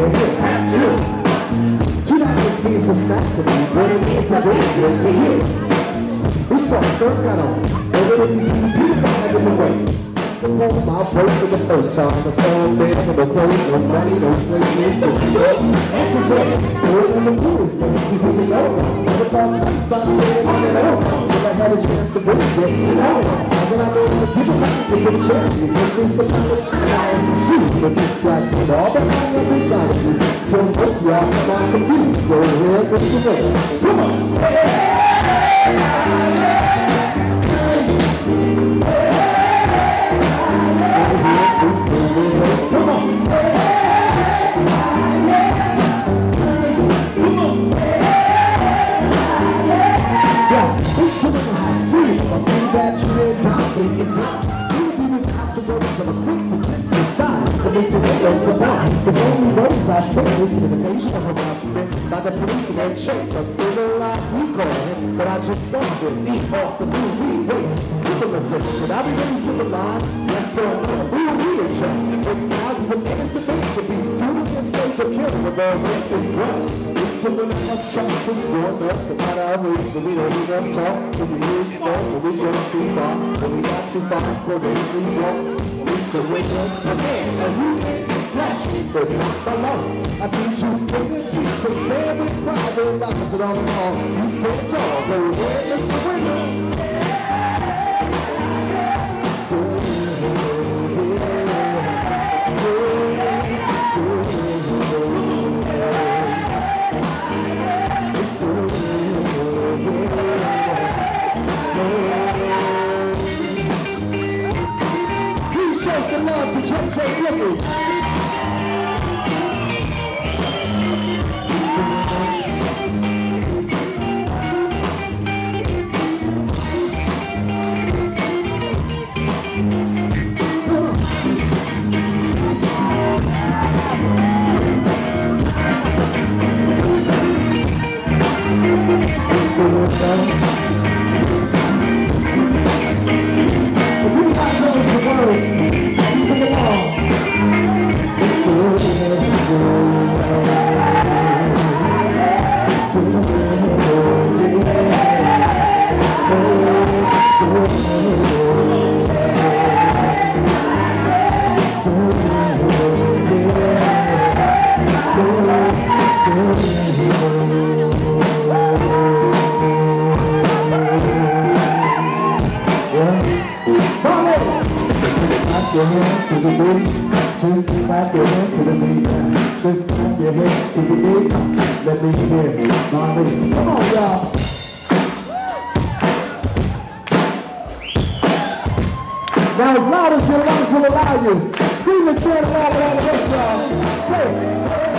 here, that's you. Tonight this means a sacrament, but it means a great deal to you. We saw circle on, over the TV, the bag in the waist. The moment I'll break for the first time. The song man, no clothes, no money, no place, no deal. This is it. We're in the movies, this is a no-no. Never thought 20 spots staying on the no-no. Till I had a chance to really get to know them. And then I know that the people like is a charity. Gives me some kind of and some shoes. But these guys need all the money and big quantities. So most of y'all come on confused. Go ahead, Mr. Ray. Come on. Come on. Yeah, this summer is free. I feel that you ain't talking is time. You be without your words, I'm quick to piss aside. But Mr. Windows survive. There's only words I say. This is an occasion of harassment by the police and their chase of civilized recall. But I just saw them eat off the blue weed waste. Civilization, I be really civilized. Yes, sir. Who will be a judge? Thousands of innocent men could be brutally enslaved or killed with a racist grudge. It's the one that must try to warn us about our ways, but we don't even talk. Cause it is fun when we go too far. When we got too far, cause anything we want. It's the witness, a man, and you ain't flashy, but not for long. I need you with the teeth to stand with private lives and all in all. You stand tall, go ahead, Mr. Wendal. Some love to Café Bali. We got those words. Sing along. Your hands to the beat, just clap your hands to the beat, just clap your hands to the beat. Let me hear Bali. Come on, y'all. Now, as loud as your lungs will allow you, scream and chant along with all the rest of y'all. Say it.